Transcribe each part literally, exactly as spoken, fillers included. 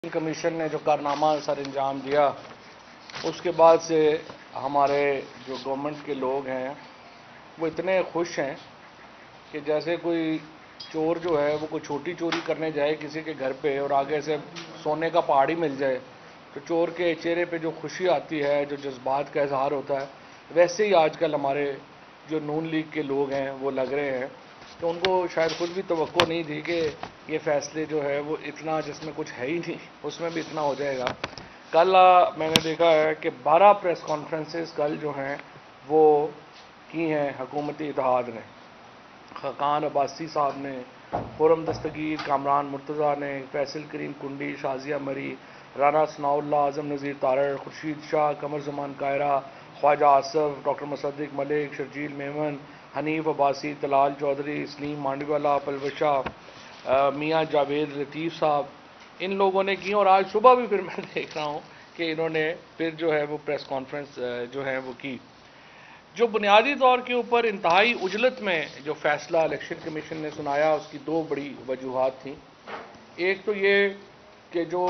Commission نے جو کارنامہ سر انجام دیا اس کے بعد سے ہمارے جو گورنمنٹ کے لوگ ہیں وہ اتنے خوش ہیں کہ جیسے کوئی چور جو ہے وہ کوئی چھوٹی چوری کرنے جائے کسی کے گھر پہ اور آگے سے سونے کا پہاڑ ہی مل جائے تو چور کے چہرے پہ جو خوشی آتی ہے، جو جذبات کا اظہار ہوتا ہے، ویسے ہی آج کل ہمارے جو نون لیگ کے لوگ ہیں وہ لگ رہے ہیں کہ ان کو شاید خود بھی توقع نہیں تھی کہ یہ فیصلے جو ہے وہ اتنا، جس میں کچھ ہے ہی نہیں اس میں بھی اتنا ہو جائے گا۔ کل میں نے دیکھا ہے کہ بارہ پریس کانفرنسز کل جو ہیں وہ کی ہیں حکومتی اتحاد نے، خاقان عباسی صاحب نے، خرم دستگیر، کامران مرتضیٰ نے، فیصل کریم کنڈی، شازیہ مری، رانا ثناء اللہ، اعظم نذیر تارڑ، خورشید شاہ، قمر زمان قاہرہ، خواجہ آصف، ڈاکٹر مصدق ملک، شرجیل میمن، حنیف عباسی، طلال چودھری، سلیم مانڈیوالا، پلوشہ، میاں جاوید لطیف صاحب، ان لوگوں نے کی۔ اور آج صبح بھی پھر میں دیکھ رہا ہوں کہ انہوں نے پھر جو ہے وہ پریس کانفرنس جو ہے وہ کی، جو بنیادی طور کے اوپر انتہائی عجلت میں جو فیصلہ الیکشن کمیشن نے سنایا اس کی دو بڑی وجوہات تھیں۔ ایک تو یہ کہ جو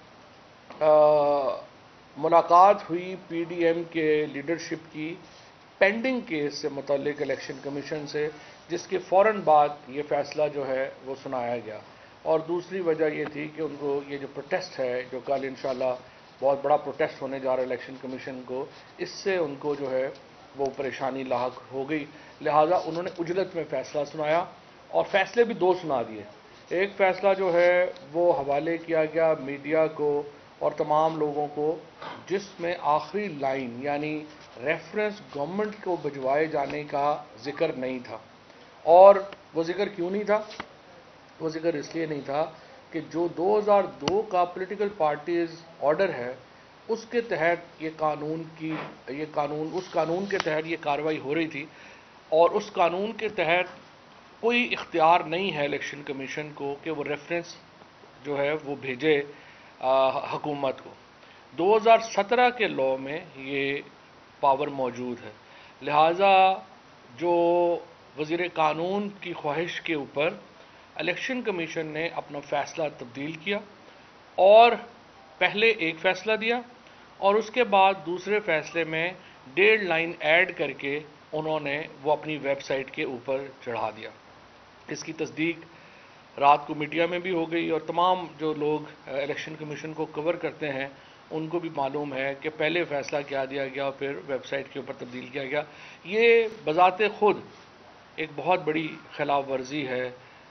ملاقات ہوئی پی ڈی ایم کے لیڈرشپ کی پینڈنگ کیس سے متعلق الیکشن کمیشن سے، جس کے فوراً بعد یہ فیصلہ جو ہے وہ سنایا گیا، اور دوسری وجہ یہ تھی کہ ان کو یہ جو پروٹیسٹ ہے جو کل انشاءاللہ بہت بڑا پروٹیسٹ ہونے جا رہا ہے الیکشن کمیشن کو، اس سے ان کو جو ہے وہ پریشانی لاحق ہو گئی، لہٰذا انہوں نے عجلت میں فیصلہ سنایا اور فیصلے بھی دو سنا دیے۔ ایک فیصلہ جو ہے وہ حوالے کیا گیا میڈیا کو اور تمام لوگوں کو، جس میں آخری لائن یعنی ریفرنس گورنمنٹ کو بھجوائے جانے کا ذکر نہیں تھا۔ اور وہ ذکر کیوں نہیں تھا؟ وہ ذکر اس لیے نہیں تھا کہ جو دو ہزار دو کا پولیٹیکل پارٹیز آرڈر ہے اس کے تحت یہ قانون کی یہ قانون اس قانون کے تحت یہ کارروائی ہو رہی تھی، اور اس قانون کے تحت کوئی اختیار نہیں ہے الیکشن کمیشن کو کہ وہ ریفرنس جو ہے وہ بھیجے حکومت کو۔ دو ہزار سترہ کے لاء میں یہ پاور موجود ہے، لہٰذا جو وزیر قانون کی خواہش کے اوپر الیکشن کمیشن نے اپنا فیصلہ تبدیل کیا اور پہلے ایک فیصلہ دیا اور اس کے بعد دوسرے فیصلے میں ڈیڑھ لائن ایڈ کر کے انہوں نے وہ اپنی ویب سائٹ کے اوپر چڑھا دیا۔ اس کی تصدیق رات کو میڈیا میں بھی ہو گئی اور تمام جو لوگ الیکشن کمیشن کو کور کرتے ہیں ان کو بھی معلوم ہے کہ پہلے فیصلہ کیا دیا گیا پھر ویب سائٹ کے اوپر تبدیل کیا گیا۔ یہ بذات خود ایک بہت بڑی خلاف ورزی ہے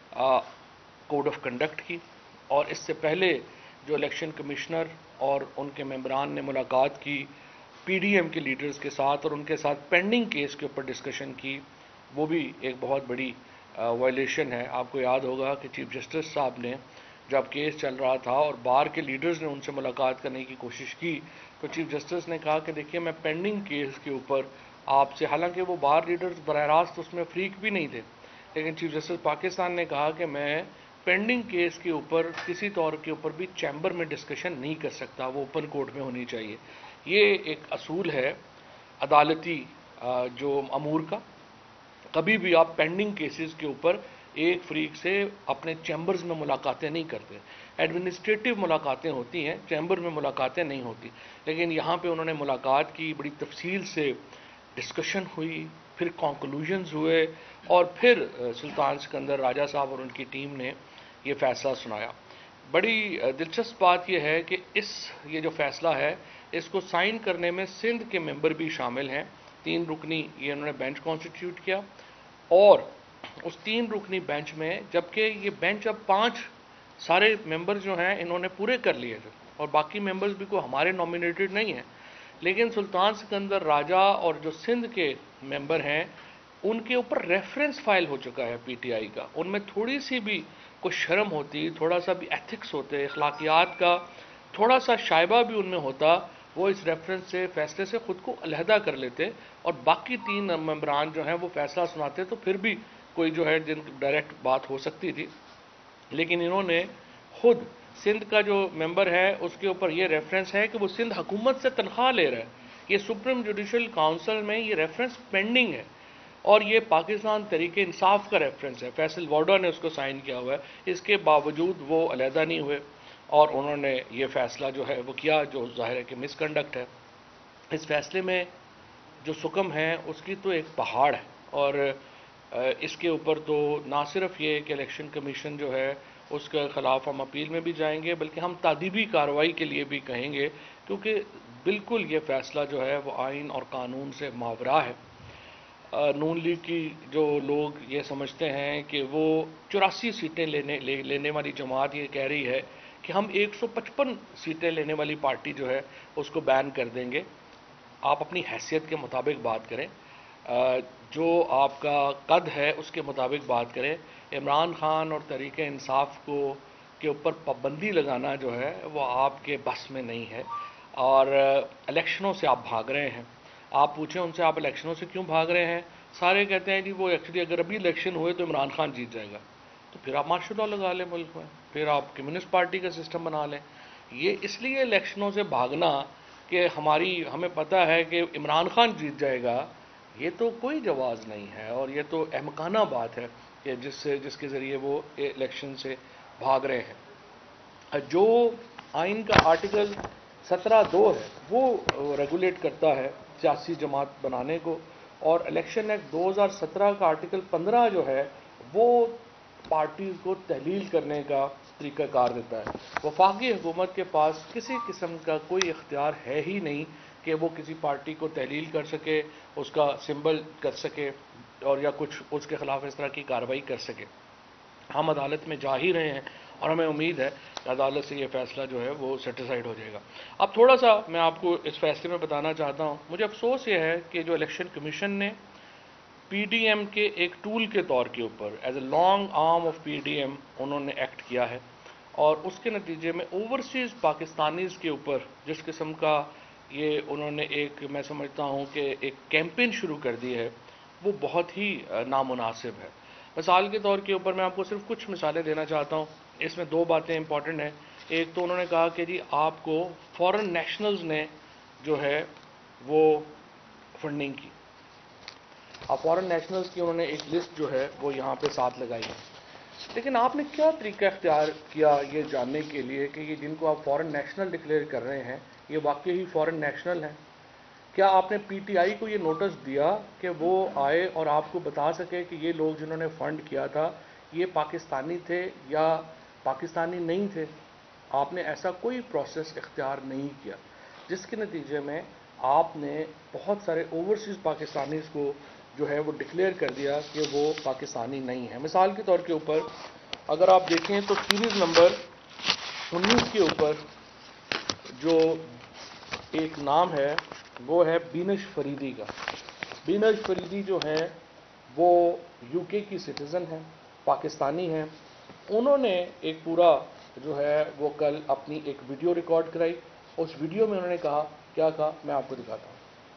کوڈ آف کنڈکٹ کی، اور اس سے پہلے جو الیکشن کمشنر اور ان کے ممبران نے ملاقات کی پی ڈی ایم کے لیڈرز کے ساتھ اور ان کے ساتھ پینڈنگ کیس کے اوپر ڈسکشن کی، وہ بھی ایک بہت بڑی وائلیشن ہے۔ آپ کو یاد ہوگا کہ چیف جسٹس صاحب نے جب کیس چل رہا تھا اور بار کے لیڈرز نے ان سے ملاقات کرنے کی کوشش کی تو چیف جسٹس نے کہا کہ دیکھیے میں پینڈنگ کیس کے اوپر آپ سے، حالانکہ وہ بار لیڈرز براہ راست اس میں فریق بھی نہیں تھے، لیکن چیف جسٹس پاکستان نے کہا کہ میں پینڈنگ کیس کے اوپر کسی طور کے اوپر بھی چیمبر میں ڈسکشن نہیں کر سکتا، وہ اوپن کورٹ میں ہونی چاہیے۔ یہ ایک اصول ہے عدالتی جو امور کا، کبھی بھی آپ پینڈنگ کیسز کے اوپر ایک فریق سے اپنے چیمبرز میں ملاقاتیں نہیں کرتے۔ ایڈمنسٹریٹو ملاقاتیں ہوتی ہیں، چیمبر میں ملاقاتیں نہیں ہوتی، لیکن یہاں پہ انہوں نے ملاقات کی، بڑی تفصیل سے ڈسکشن ہوئی، پھر کنکلوژنز ہوئے اور پھر سلطان سکندر راجہ صاحب اور ان کی ٹیم نے یہ فیصلہ سنایا۔ بڑی دلچسپ بات یہ ہے کہ اس یہ جو فیصلہ ہے اس کو سائن کرنے میں سندھ کے ممبر بھی شامل ہیں، تین رکنی یہ انہوں نے بینچ کانسٹیٹیوٹ کیا، اور اس تین رکنی بینچ میں جبکہ یہ بینچ اب پانچ سارے ممبر جو ہیں انہوں نے پورے کر لیے تھے اور باقی ممبرز بھی کوئی ہمارے نامینیٹڈ نہیں ہیں، لیکن سلطان سکندر راجہ اور جو سندھ کے ممبر ہیں ان کے اوپر ریفرنس فائل ہو چکا ہے پی ٹی آئی کا۔ ان میں تھوڑی سی بھی کوئی شرم ہوتی، تھوڑا سا بھی ایتھکس ہوتے، اخلاقیات کا تھوڑا سا شائبہ بھی ان میں ہوتا، وہ اس ریفرنس سے فیصلے سے خود کو علیحدہ کر لیتے اور باقی تین ممبران جو ہیں وہ فیصلہ سناتے تو پھر بھی کوئی جو ہے جن ڈائریکٹ بات ہو سکتی تھی، لیکن انہوں نے خود سندھ کا جو ممبر ہے اس کے اوپر یہ ریفرنس ہے کہ وہ سندھ حکومت سے تنخواہ لے رہا ہے، یہ سپریم جوڈیشل کاؤنسل میں یہ ریفرنس پینڈنگ ہے اور یہ پاکستان تحریک انصاف کا ریفرنس ہے، فیصل وارڈا نے اس کو سائن کیا ہوا ہے، اس کے باوجود وہ علیحدہ نہیں ہوئے۔ اور انہوں نے یہ فیصلہ جو ہے وہ کیا جو ظاہر ہے کہ مس کنڈکٹ ہے. اس فیصلے میں جو سکم ہے اس کی تو ایک پہاڑ ہے، اور اس کے اوپر تو نہ صرف یہ کہ الیکشن کمیشن جو ہے اس کے خلاف ہم اپیل میں بھی جائیں گے، بلکہ ہم تادیبی کارروائی کے لیے بھی کہیں گے، کیونکہ بالکل یہ فیصلہ جو ہے وہ آئین اور قانون سے ماورا ہے. نون لیگ کی جو لوگ یہ سمجھتے ہیں کہ وہ چوراسی سیٹیں لینے لینے والی جماعت یہ کہہ رہی ہے کہ ہم ایک سو پچپن سیٹیں لینے والی پارٹی جو ہے اس کو بین کر دیں گے. آپ اپنی حیثیت کے مطابق بات کریں، جو آپ کا قد ہے اس کے مطابق بات کریں. عمران خان اور تحریک انصاف کو کے اوپر پابندی لگانا جو ہے وہ آپ کے بس میں نہیں ہے، اور الیکشنوں سے آپ بھاگ رہے ہیں. آپ پوچھیں ان سے آپ الیکشنوں سے کیوں بھاگ رہے ہیں، سارے کہتے ہیں جی وہ ایکچولی اگر ابھی الیکشن ہوئے تو عمران خان جیت جائے گا، تو پھر آپ مارشل لا لگا لیں ملک میں، پھر آپ کمیونسٹ پارٹی کا سسٹم بنا لیں. یہ اس لیے الیکشنوں سے بھاگنا کہ ہماری ہمیں پتہ ہے کہ عمران خان جیت جائے گا، یہ تو کوئی جواز نہیں ہے، اور یہ تو احمقانہ بات ہے کہ جس سے جس کے ذریعے وہ الیکشن سے بھاگ رہے ہیں. جو آئین کا آرٹیکل سترہ دو ہے وہ ریگولیٹ کرتا ہے سیاسی جماعت بنانے کو، اور الیکشن ایکٹ دو ہزار سترہ کا آرٹیکل پندرہ جو ہے وہ پارٹیز کو تحلیل کرنے کا طریقہ کار دیتا ہے. وفاقی حکومت کے پاس کسی قسم کا کوئی اختیار ہے ہی نہیں کہ وہ کسی پارٹی کو تحلیل کر سکے، اس کا سمبل کر سکے، اور یا کچھ اس کے خلاف اس طرح کی کارروائی کر سکے. ہم عدالت میں جا ہی رہے ہیں اور ہمیں امید ہے کہ عدالت سے یہ فیصلہ جو ہے وہ سیٹیسفائڈ ہو جائے گا. اب تھوڑا سا میں آپ کو اس فیصلے میں بتانا چاہتا ہوں. مجھے افسوس یہ ہے کہ جو الیکشن کمیشن نے پی ڈی ایم کے ایک ٹول کے طور کے اوپر as a long arm of P D M انہوں نے ایکٹ کیا ہے، اور اس کے نتیجے میں اوورسیز پاکستانیز کے اوپر جس قسم کا یہ انہوں نے ایک میں سمجھتا ہوں کہ ایک کیمپین شروع کر دی ہے وہ بہت ہی نامناسب ہے. مثال کے طور کے اوپر میں آپ کو صرف کچھ مثالیں دینا چاہتا ہوں. اس میں دو باتیں امپورٹنٹ ہیں. ایک تو انہوں نے کہا کہ جی آپ کو فورن نیشنلز نے جو ہے وہ فنڈنگ کی. اب فورن نیشنلز کی انہوں نے ایک لسٹ جو ہے وہ یہاں پہ ساتھ لگائی ہے، لیکن آپ نے کیا طریقہ اختیار کیا یہ جاننے کے لیے کہ یہ جن کو آپ فورن نیشنل ڈکلیئر کر رہے ہیں یہ واقعی فورن نیشنل ہیں؟ کیا آپ نے پی ٹی آئی کو یہ نوٹس دیا کہ وہ آئے اور آپ کو بتا سکے کہ یہ لوگ جنہوں نے فنڈ کیا تھا یہ پاکستانی تھے یا پاکستانی نہیں تھے؟ آپ نے ایسا کوئی پروسیس اختیار نہیں کیا، جس کے نتیجے میں آپ نے بہت سارے اوورسیز پاکستانیز کو جو ہے وہ ڈکلیئر کر دیا کہ وہ پاکستانی نہیں ہیں. مثال کے طور کے اوپر اگر آپ دیکھیں تو سیریز نمبر انیس کے اوپر جو ایک نام ہے وہ ہے بینش فریدی کا. بینش فریدی جو ہیں وہ یو کے کی سٹیزن ہیں، پاکستانی ہیں. انہوں نے ایک پورا جو ہے وہ کل اپنی ایک ویڈیو ریکارڈ کرائی. اس ویڈیو میں انہوں نے کہا کیا کہا میں آپ کو دکھاتا ہوں.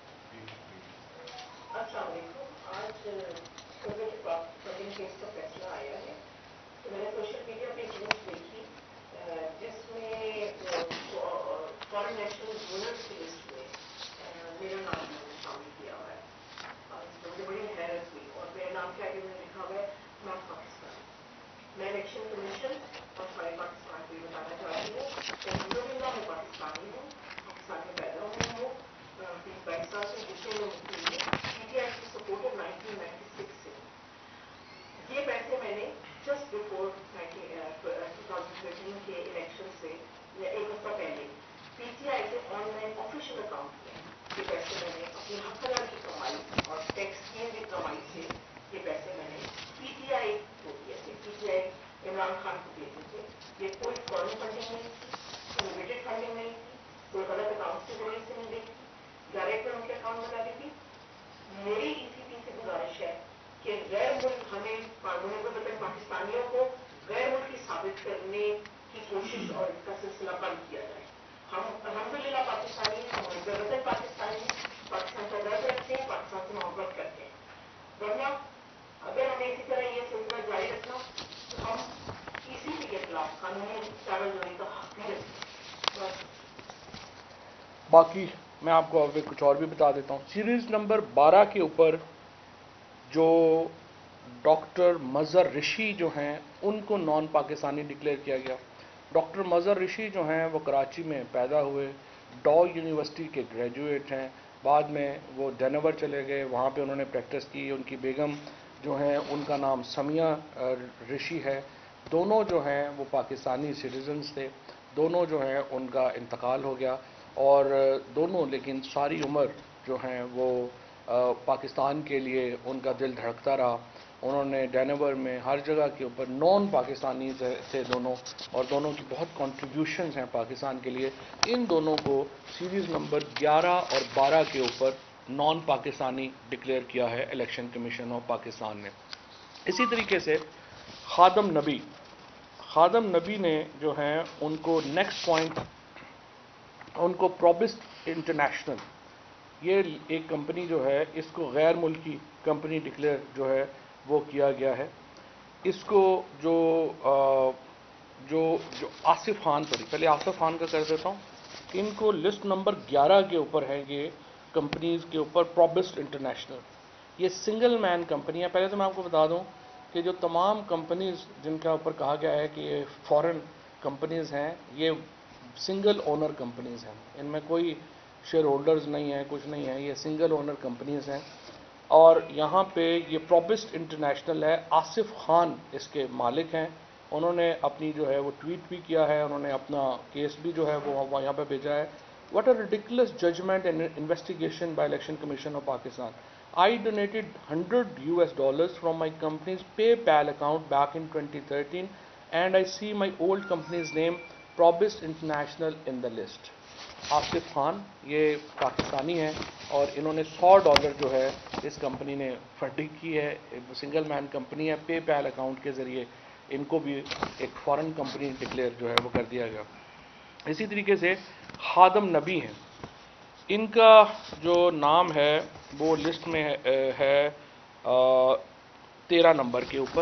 السلام علیکم. آج فنڈنگ کیس کا فیصلہ آیا ہے تو میں نے سوشل میڈیا پہ ایک نیوز دیکھی جس میں فارن نیشنل ڈونرز کی لسٹ میں میرا نام شامل کیا ہوا ہے. مجھے بڑی حیرت ہوئی اور میرے نام کے آگے میں نے لکھا ہوا ہے نارتھ پاکستان. میں الیکشن کمیشن اور سارے پاکستان کو یہ بتانا چاہتی ہوں کہ الحمدللہ میں پاکستانی ہوں، پاکستان میں پیدا ہوئی ہوں. تیس بائیس سال سے یو کے میں مقیم ہوں. پی ٹی آئی کی سپورٹ ہے نائنٹین نائنٹی سکس سے. یہ پیسے میں نے just before two thousand thirteen کے الیکشن سے یا ایک ہفتہ پہلے پی ٹی آئی سے آن لائن آفیشیل اکاؤنٹ کیا. یہ پیسے میں نے اپنی حق حلال کی کمائی اور ٹیکس کی بھی کمائی سے یہ پیسے میں نے پی ٹی آئی کو دیے تھے. P T I Imran Khan کو دیتے تھے. یہ کوئی فورن فنڈنگ نہیں تھی، کوئی لمیٹڈ فنڈنگ نہیں تھی، کوئی غلط اکاؤنٹ کے ذریعے سے نہیں دیکھی تھی، ڈائریکٹ ان کے اکاؤنٹ بتا دی تھی. میری ای سی پی سے گزارش ہے کہ غیر ملک ہمیں مطلب پاکستانیوں کو غیر ملکی ثابت کرنے کی کوشش اور اس کا سلسلہ بند کیا جائے. ہم الحمدللہ پاکستانی ہیں، ہم وطن پاکستانی ہیں، پاکستان کا درد رکھتے ہیں، پاکستان سے محبت کرتے ہیں. ورنہ اگر ہمیں اسی طرح یہ سلسلہ جاری رکھنا تو ہم ای سی پی کے خلاف قانونی چارہ جوئی کا حق بھی رکھتے ہیں. باقی میں آپ کو اب کچھ اور بھی بتا دیتا ہوں. سیریز نمبر بارہ کے اوپر جو ڈاکٹر مظہر رشی جو ہیں ان کو نان پاکستانی ڈکلیئر کیا گیا. ڈاکٹر مظہر رشی جو ہیں وہ کراچی میں پیدا ہوئے، ڈاؤ یونیورسٹی کے گریجویٹ ہیں، بعد میں وہ ڈینور چلے گئے، وہاں پہ انہوں نے پریکٹس کی. ان کی بیگم جو ہیں ان کا نام سمیہ رشی ہے. دونوں جو ہیں وہ پاکستانی سٹیزنز تھے. دونوں جو ہیں ان کا انتقال ہو گیا، اور دونوں لیکن ساری عمر جو ہیں وہ پاکستان کے لیے ان کا دل دھڑکتا رہا. انہوں نے ڈینور میں ہر جگہ کے اوپر نان پاکستانی تھے دونوں، اور دونوں کی بہت کنٹریبیوشنز ہیں پاکستان کے لیے. ان دونوں کو سیریز نمبر گیارہ اور بارہ کے اوپر نان پاکستانی ڈکلیئر کیا ہے الیکشن کمیشن آف پاکستان نے. اسی طریقے سے خادم نبی خادم نبی نے جو ہیں ان کو نیکسٹ پوائنٹ، ان کو پروبسٹ انٹرنیشنل، یہ ایک کمپنی جو ہے اس کو غیر ملکی کمپنی ڈکلیئر جو ہے وہ کیا گیا ہے. اس کو جو جو جو آصف خان پر، پہلے آصف خان کا کر دیتا ہوں. ان کو لسٹ نمبر گیارہ کے اوپر ہے یہ کمپنیز کے اوپر پروبسٹ انٹرنیشنل. یہ سنگل مین کمپنی ہے. پہلے تو میں آپ کو بتا دوں کہ جو تمام کمپنیز جن کا اوپر کہا گیا ہے کہ یہ فورن کمپنیز ہیں، یہ سنگل اونر کمپنیز ہیں، ان میں کوئی شیئر ہولڈرز نہیں ہیں، کچھ نہیں ہے، یہ سنگل اونر کمپنیز ہیں. اور یہاں پہ یہ پروبسٹ انٹرنیشنل ہے، آصف خان اس کے مالک ہیں. انہوں نے اپنی جو ہے وہ ٹویٹ بھی کیا ہے، انہوں نے اپنا کیس بھی جو ہے وہ یہاں پہ بھیجا ہے. What a ridiculous judgment and investigation by Election Commission of Pakistan. I donated one hundred U S dollars from my company's PayPal account back in twenty thirteen, and I see my old company's name Probist International in the list. Asif Khan یہ پاکستانی ہیں، اور انہوں نے سو dollar جو ہے اس company نے funding کی ہے. سنگل مین کمپنی ہے، پے پیل اکاؤنٹ کے ذریعے ان کو بھی ایک فارن کمپنی ڈکلیئر جو ہے وہ کر دیا گیا. اسی طریقے سے خادم نبی ہیں، ان کا جو نام ہے وہ لسٹ میں ہے تیرہ نمبر کے اوپر.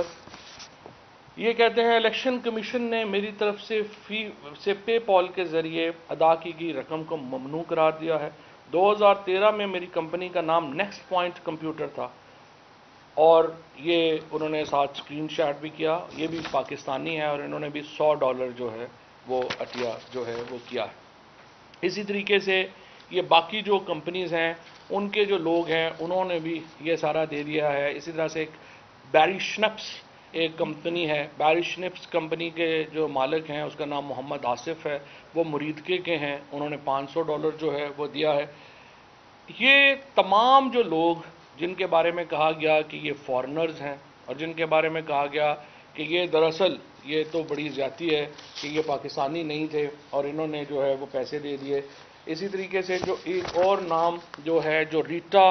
یہ کہتے ہیں الیکشن کمیشن نے میری طرف سے فی سے پے پال کے ذریعے ادا کی گئی رقم کو ممنوع قرار دیا ہے. دو ہزار تیرہ میں میری کمپنی کا نام نیکسٹ پوائنٹ کمپیوٹر تھا، اور یہ انہوں نے ساتھ اسکرین شاٹ بھی کیا. یہ بھی پاکستانی ہے، اور انہوں نے بھی سو ڈالر جو ہے وہ عطیہ جو ہے وہ کیا ہے. اسی طریقے سے یہ باقی جو کمپنیز ہیں ان کے جو لوگ ہیں انہوں نے بھی یہ سارا دے دیا ہے. اسی طرح سے ایک بیری شنپس ایک کمپنی ہے، بیری شنپس کمپنی کے جو مالک ہیں اس کا نام محمد آصف ہے، وہ مریدکے کے ہیں، انہوں نے پانچ سو ڈالر جو ہے وہ دیا ہے. یہ تمام جو لوگ جن کے بارے میں کہا گیا کہ یہ فارنرز ہیں، اور جن کے بارے میں کہا گیا کہ یہ دراصل یہ تو بڑی زیادتی ہے کہ یہ پاکستانی نہیں تھے اور انہوں نے جو ہے وہ پیسے دے دیے. اسی طریقے سے جو ایک اور نام جو ہے جو ریٹا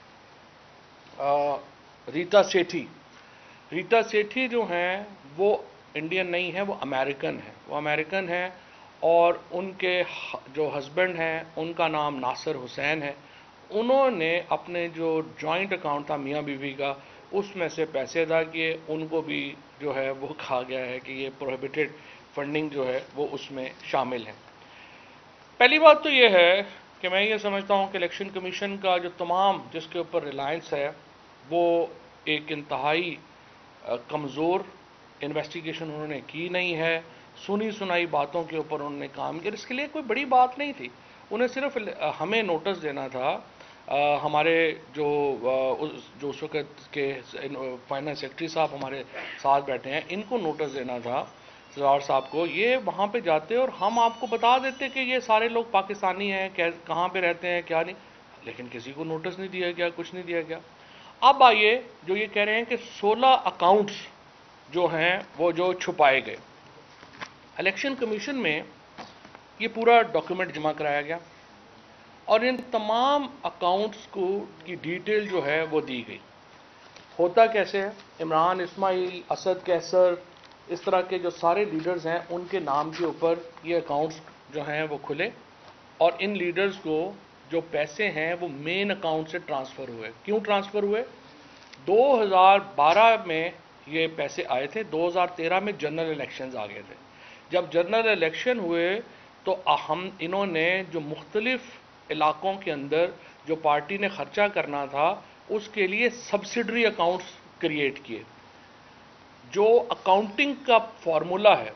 ریٹا سیٹھی ریٹا سیٹھی جو ہیں وہ انڈین نہیں ہیں، وہ امریکن ہیں وہ امریکن ہیں اور ان کے جو ہسبینڈ ہیں ان کا نام ناصر حسین ہے. انہوں نے اپنے جو جوائنٹ اکاؤنٹ تھا میاں بیوی کا، اس میں سے پیسے ادا کیے. ان کو بھی جو ہے وہ کہا گیا ہے کہ یہ پروہیبٹڈ فنڈنگ جو ہے وہ اس میں شامل ہے. پہلی بات تو یہ ہے کہ میں یہ سمجھتا ہوں کہ الیکشن کمیشن کا جو تمام جس کے اوپر ریلائنس ہے وہ ایک انتہائی کمزور انویسٹیگیشن انہوں نے کی نہیں ہے. سنی سنائی باتوں کے اوپر انہوں نے کام کیا. اس کے لیے کوئی بڑی بات نہیں تھی، انہیں صرف ہمیں نوٹس دینا تھا. ہمارے جو جو اس وقت کے فائنانس سیکرٹری صاحب ہمارے ساتھ بیٹھے ہیں، ان کو نوٹس دینا تھا سردار صاحب کو. یہ وہاں پہ جاتے اور ہم آپ کو بتا دیتے کہ یہ سارے لوگ پاکستانی ہیں، کہاں پہ رہتے ہیں کیا نہیں، لیکن کسی کو نوٹس نہیں دیا گیا، کچھ نہیں دیا گیا. اب آئیے جو یہ کہہ رہے ہیں کہ سولہ اکاؤنٹس جو ہیں وہ جو چھپائے گئے. الیکشن کمیشن میں یہ پورا ڈاکیومنٹ جمع کرایا گیا اور ان تمام اکاؤنٹس کو کی ڈیٹیل جو ہے وہ دی گئی. ہوتا کیسے ہے، عمران اسماعیل، اسد کیسر، اس طرح کے جو سارے لیڈرز ہیں ان کے نام کے اوپر یہ اکاؤنٹس جو ہیں وہ کھلے، اور ان لیڈرز کو جو پیسے ہیں وہ مین اکاؤنٹ سے ٹرانسفر ہوئے. کیوں ٹرانسفر ہوئے؟ دو ہزار بارہ میں یہ پیسے آئے تھے، دو ہزار تیرہ میں جنرل الیکشنز آ گئے تھے. جب جنرل الیکشن ہوئے تو ہم انہوں نے جو مختلف علاقوں کے اندر جو پارٹی نے خرچہ کرنا تھا اس کے لیے سبسڈری اکاؤنٹس کریٹ کیے. جو اکاؤنٹنگ کا فارمولا ہے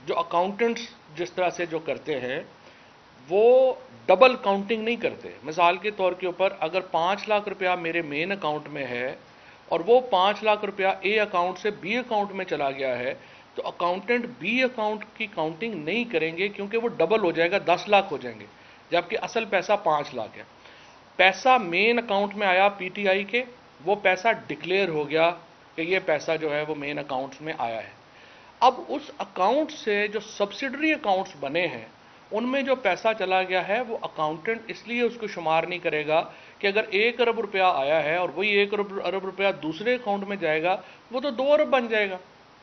جو اکاؤنٹنٹس جس طرح سے جو کرتے ہیں وہ ڈبل کاؤنٹنگ نہیں کرتے. مثال کے طور کے اوپر اگر پانچ لاکھ روپیہ میرے مین اکاؤنٹ میں ہے اور وہ پانچ لاکھ روپیہ اے اکاؤنٹ سے بی اکاؤنٹ میں چلا گیا ہے تو اکاؤنٹنٹ بی اکاؤنٹ کی کاؤنٹنگ نہیں کریں گے کیونکہ وہ ڈبل ہو جائے گا, دس لاکھ ہو جائیں گے, جبکہ اصل پیسہ پانچ لاکھ ہے. پیسہ مین اکاؤنٹ میں آیا پی ٹی آئی کے, وہ پیسہ ڈکلیئر ہو گیا کہ یہ پیسہ جو ہے وہ مین اکاؤنٹ میں آیا ہے. اب اس اکاؤنٹ سے جو سبسیڈری اکاؤنٹس بنے ہیں ان میں جو پیسہ چلا گیا ہے وہ اکاؤنٹنٹ اس لیے اس کو شمار نہیں کرے گا کہ اگر ایک ارب روپیہ آیا ہے اور وہی ایک ارب روپیہ دوسرے اکاؤنٹ میں جائے گا وہ تو دو ارب بن جائے گا.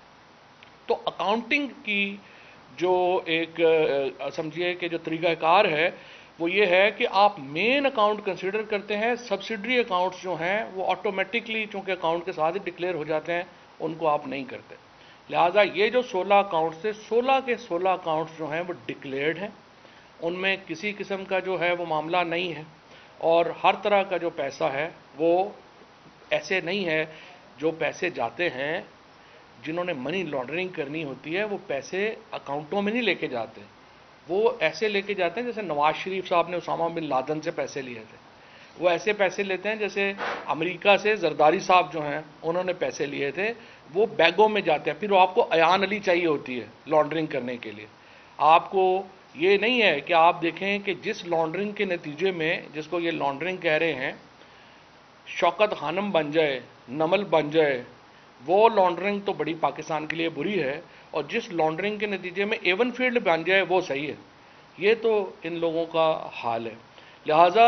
تو اکاؤنٹنگ کی جو ایک سمجھیے کہ جو طریقہ کار ہے وہ یہ ہے کہ آپ مین اکاؤنٹ کنسیڈر کرتے ہیں, سبسیڈری اکاؤنٹس جو ہیں وہ آٹومیٹکلی چونکہ اکاؤنٹ کے ساتھ ہی ڈکلیئر ہو جاتے ہیں ان کو آپ نہیں کرتے. لہٰذا یہ جو سولہ اکاؤنٹس تھے, سولہ کے سولہ اکاؤنٹس جو ہیں وہ ڈکلیئرڈ ہیں, ان میں کسی قسم کا جو ہے وہ معاملہ نہیں ہے, اور ہر طرح کا جو پیسہ ہے وہ ایسے نہیں ہے جو پیسے جاتے ہیں جنہوں نے منی لانڈرنگ کرنی ہوتی ہے وہ پیسے اکاؤنٹوں میں نہیں لے کے جاتے, وہ ایسے لے کے جاتے ہیں جیسے نواز شریف صاحب نے اسامہ بن لادن سے پیسے لیے تھے, وہ ایسے پیسے لیتے ہیں جیسے امریکہ سے زرداری صاحب جو ہیں انہوں نے پیسے لیے تھے, وہ بیگوں میں جاتے ہیں. پھر وہ آپ کو ایان علی چاہیے ہوتی ہے لانڈرنگ کرنے کے لیے. آپ کو یہ نہیں ہے کہ آپ دیکھیں کہ جس لانڈرنگ کے نتیجے میں, جس کو یہ لانڈرنگ کہہ رہے ہیں, شوکت خانم بن جائے, نمل بن جائے, وہ لانڈرنگ تو بڑی پاکستان کے لیے بری ہے, اور جس لانڈرنگ کے نتیجے میں ایون فیلڈ بن جائے وہ صحیح ہے. یہ تو ان لوگوں کا حال ہے. لہٰذا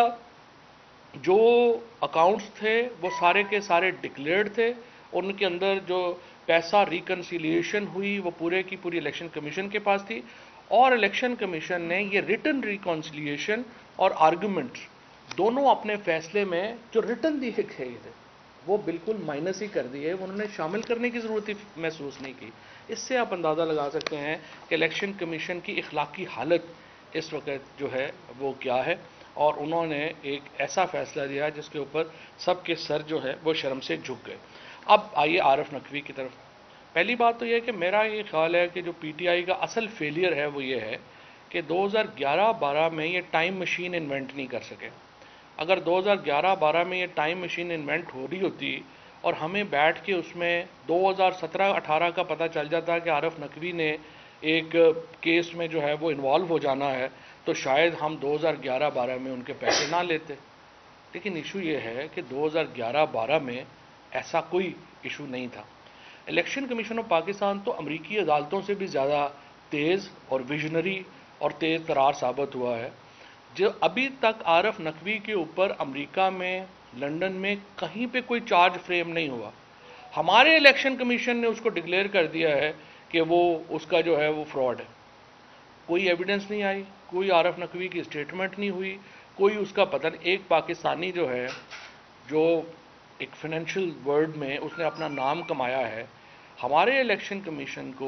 جو اکاؤنٹس تھے وہ سارے کے سارے ڈکلیئرڈ تھے, ان کے اندر جو پیسہ ریکنسیلیشن ہوئی وہ پورے کی پوری الیکشن کمیشن کے پاس تھی, اور الیکشن کمیشن نے یہ ریٹن ریکنسیلیشن اور آرگومنٹ دونوں اپنے فیصلے میں جو ریٹن دیے گئے تھے وہ بالکل مائنس ہی کر دیے, انہوں نے شامل کرنے کی ضرورت ہی محسوس نہیں کی. اس سے آپ اندازہ لگا سکتے ہیں کہ الیکشن کمیشن کی اخلاقی حالت اس وقت جو ہے وہ کیا ہے, اور انہوں نے ایک ایسا فیصلہ دیا جس کے اوپر سب کے سر جو ہے وہ شرم سے جھک گئے. اب آئیے عارف نقوی کی طرف. پہلی بات تو یہ ہے کہ میرا یہ خیال ہے کہ جو پی ٹی آئی کا اصل فیلئر ہے وہ یہ ہے کہ دو ہزار گیارہ بارہ میں یہ ٹائم مشین انوینٹ نہیں کر سکے. اگر دو ہزار گیارہ بارہ میں یہ ٹائم مشین انوینٹ ہو رہی ہوتی اور ہمیں بیٹھ کے اس میں دو ہزار سترہ اٹھارہ کا پتہ چل جاتا کہ عارف نقوی نے ایک کیس میں جو ہے وہ انوالو ہو جانا ہے, تو شاید ہم دو ہزار گیارہ بارہ میں ان کے پیسے نہ لیتے. لیکن ایشو یہ ہے کہ دو ہزار گیارہ بارہ میں ایسا کوئی ایشو نہیں تھا. الیکشن کمیشن آف پاکستان تو امریکی عدالتوں سے بھی زیادہ تیز اور ویژنری اور تیز ترار ثابت ہوا ہے. جو ابھی تک عارف نقوی کے اوپر امریکہ میں, لنڈن میں کہیں پہ کوئی چارج فریم نہیں ہوا. ہمارے الیکشن کمیشن نے اس کو ڈکلیئر کر دیا ہے کہ وہ اس کا جو ہے وہ فراڈ ہے. کوئی ایویڈنس نہیں آئی, کوئی عارف نقوی کی اسٹیٹمنٹ نہیں ہوئی, کوئی اس کا پتہ نہیں. ایک پاکستانی جو ہے جو ایک فائنینشیل ورلڈ میں اس نے اپنا نام کمایا ہے, ہمارے الیکشن کمیشن کو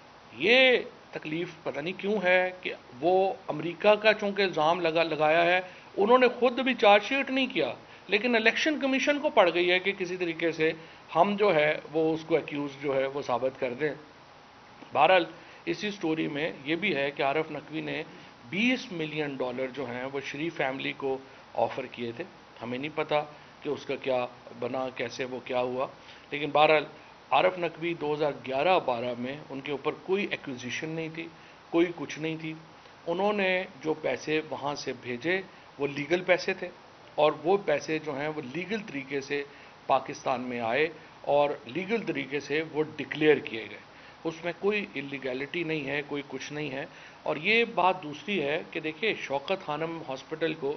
یہ تکلیف پتہ نہیں کیوں ہے کہ وہ امریکہ کا چونکہ الزام لگا لگایا ہے, انہوں نے خود بھی چارج شیٹ نہیں کیا, لیکن الیکشن کمیشن کو پڑ گئی ہے کہ کسی طریقے سے ہم جو ہے وہ اس کو ایکیوز جو ہے وہ ثابت کر دیں. بہرحال اسی سٹوری میں یہ بھی ہے کہ عارف نقوی نے بیس ملین ڈالر جو ہیں وہ شریف فیملی کو آفر کیے تھے. ہمیں نہیں پتا کہ اس کا کیا بنا, کیسے وہ کیا ہوا, لیکن بہرحال عارف نقوی دو ہزار گیارہ بارہ میں ان کے اوپر کوئی ایکوزیشن نہیں تھی, کوئی کچھ نہیں تھی. انہوں نے جو پیسے وہاں سے بھیجے وہ لیگل پیسے تھے, اور وہ پیسے جو ہیں وہ لیگل طریقے سے پاکستان میں آئے اور لیگل طریقے سے وہ ڈکلیئر کیے گئے. اس میں کوئی انلیگیلٹی نہیں ہے, کوئی کچھ نہیں ہے. اور یہ بات دوسری ہے کہ دیکھیے شوکت خانم ہاسپٹل کو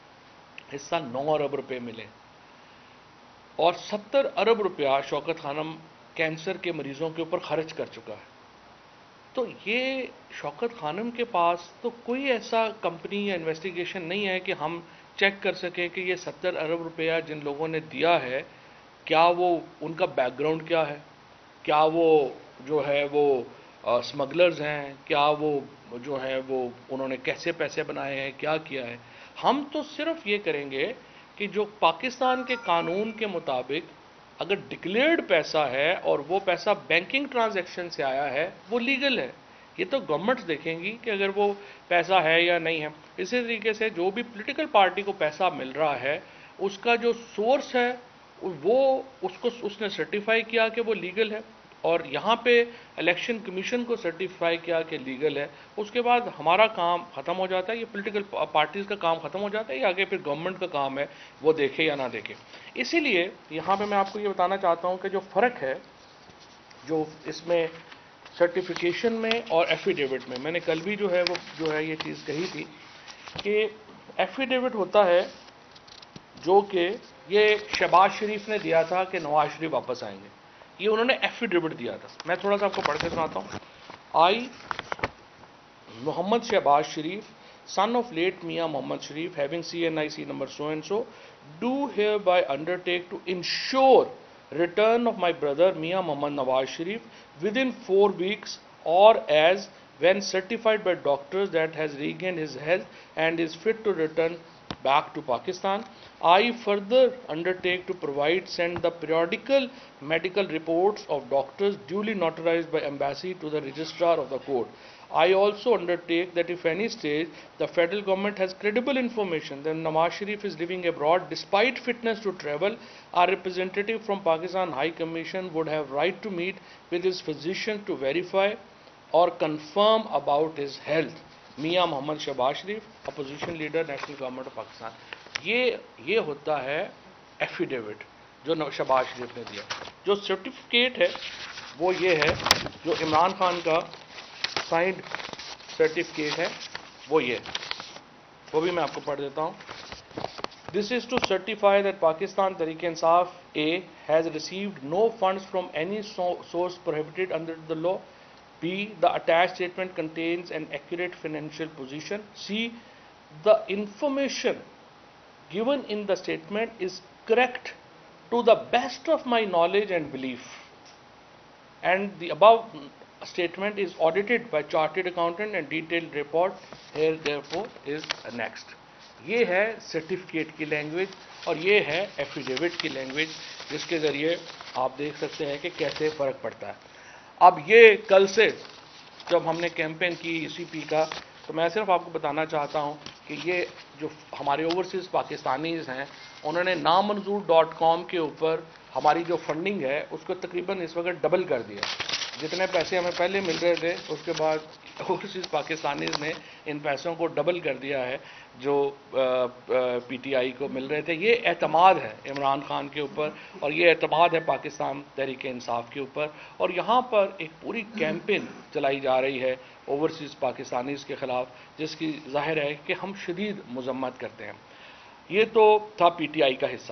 اس سال نو ارب روپے ملے, اور ستر ارب روپیہ شوکت خانم کینسر کے مریضوں کے اوپر خرچ کر چکا ہے. تو یہ شوکت خانم کے پاس تو کوئی ایسا کمپنی یا انویسٹیگیشن نہیں ہے کہ ہم چیک کر سکیں کہ یہ ستر ارب روپیہ جن لوگوں نے دیا ہے کیا وہ ان کا بیک گراؤنڈ کیا ہے, کیا وہ جو ہے وہ اسمگلرز ہیں, کیا وہ جو ہے وہ انہوں نے کیسے پیسے بنائے ہیں, کیا کیا ہے. ہم تو صرف یہ کریں گے کہ جو پاکستان کے قانون کے مطابق اگر ڈکلیئرڈ پیسہ ہے اور وہ پیسہ بینکنگ ٹرانزیکشن سے آیا ہے وہ لیگل ہے. یہ تو گورنمنٹ دیکھیں گی کہ اگر وہ پیسہ ہے یا نہیں ہے. اسی طریقے سے جو بھی پولیٹیکل پارٹی کو پیسہ مل رہا ہے اس کا جو سورس ہے وہ اس کو اس نے سرٹیفائی کیا کہ وہ لیگل ہے, اور یہاں پہ الیکشن کمیشن کو سرٹیفائی کیا کہ لیگل ہے. اس کے بعد ہمارا کام ختم ہو جاتا ہے, یہ پولیٹیکل پارٹیز کا کام ختم ہو جاتا ہے, یہ آگے پھر گورنمنٹ کا کام ہے وہ دیکھے یا نہ دیکھے. اسی لیے یہاں پہ میں آپ کو یہ بتانا چاہتا ہوں کہ جو فرق ہے جو اس میں سرٹیفیکیشن میں اور ایفیڈیوٹ میں, میں نے کل بھی جو ہے وہ جو ہے یہ چیز کہی تھی کہ ایفیڈیوٹ ہوتا ہے جو کہ یہ شہباز شریف نے دیا تھا کہ نواز شریف واپس آئیں گے, یہ انہوں نے ایفیڈیوٹ دیا تھا. میں تھوڑا سا آپ کو پڑھ کے سناتا ہوں. آئی محمد شہباز شریف son of late Mia Mohammad Sharif having C N I C number so and so do hereby undertake to ensure return of my brother Mia Mohammad Nawaz Sharif within four weeks or as when certified by doctors that has regained his health and is fit to return back to Pakistan. I further undertake to provide send the periodical medical reports of doctors duly notarized by embassy to the registrar of the court. I also undertake that if any stage the federal government has credible information that Nawaz Sharif is living abroad despite fitness to travel, our representative from Pakistan High Commission would have right to meet with his physician to verify or confirm about his health. Mian Muhammad Shahbaz Sharif, opposition leader, national government of Pakistan. یہ یہ ہوتا ہے affidavit جو شہباز شریف نے دیا. جو certificate ہے وہ یہ ہے جو عمران خان کا سائنڈ سرٹیفکیٹ ہے وہ یہ, وہ بھی میں آپ کو پڑھ دیتا ہوں. This is to certify that Pakistan Tehreek-e-Insaf A has received no funds from any source prohibited under the law. B. The attached statement contains an accurate financial position. C. The information given in the statement is correct to the best of my knowledge and belief. And the above statement is audited by chartered accountant and detailed report here therefore is next. یہ ہے certificate کی language اور یہ ہے affidavit کی language, جس کے ذریعے آپ دیکھ سکتے ہیں کہ کیسے فرق پڑتا ہے. اب یہ کل سے جب ہم نے کیمپین کی ای سی پی کا, تو میں صرف آپ کو بتانا چاہتا ہوں کہ یہ جو ہمارے اوورسیز پاکستانیز ہیں انہوں نے نامنظور ڈاٹ کام کے اوپر ہماری جو فنڈنگ ہے اس کو تقریباً اس وقت ڈبل کر دیا. جتنے پیسے ہمیں پہلے مل رہے تھے اس کے بعد اوورسیز پاکستانیز نے ان پیسوں کو ڈبل کر دیا ہے جو پی ٹی آئی کو مل رہے تھے. یہ اعتماد ہے عمران خان کے اوپر اور یہ اعتماد ہے پاکستان تحریک انصاف کے اوپر, اور یہاں پر ایک پوری کیمپین چلائی جا رہی ہے اوورسیز پاکستانیز کے خلاف جس کی ظاہر ہے کہ ہم شدید مذمت کرتے ہیں. یہ تو تھا پی ٹی آئی کا حصہ.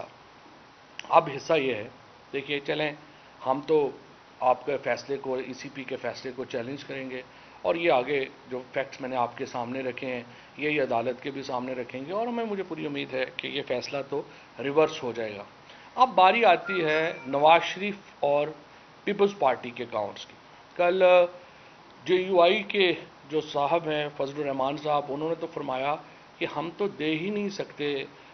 اب حصہ یہ ہے, دیکھیے چلیں ہم تو آپ کے فیصلے کو, ای سی پی کے فیصلے کو چیلنج کریں گے, اور یہ آگے جو فیکٹس میں نے آپ کے سامنے رکھے ہیں یہ عدالت کے بھی سامنے رکھیں گے, اور ہمیں مجھے پوری امید ہے کہ یہ فیصلہ تو ریورس ہو جائے گا. اب باری آتی ہے نواز شریف اور پیپلز پارٹی کے اکاؤنٹس کی. کل جے یو آئی کے جو صاحب ہیں فضل الرحمان صاحب, انہوں نے تو فرمایا کہ ہم تو دے ہی نہیں سکتے